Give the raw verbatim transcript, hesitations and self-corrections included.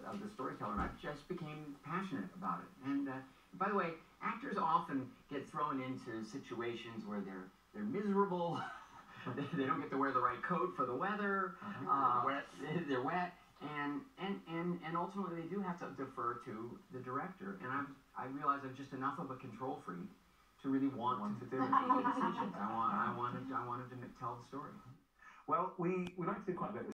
of the storyteller, and I just became passionate about it. And uh, by the way, actors often get thrown into situations where they're they're miserable. they, they don't get to wear the right coat for the weather. Uh-huh. Uh, Wet. They're wet, and and and and ultimately they do have to defer to the director. And I I realize I'm just enough of a control freak to really want, want to, to make the decisions. I want I wanted I wanted to tell the story. Well, we we like to do quite a bit.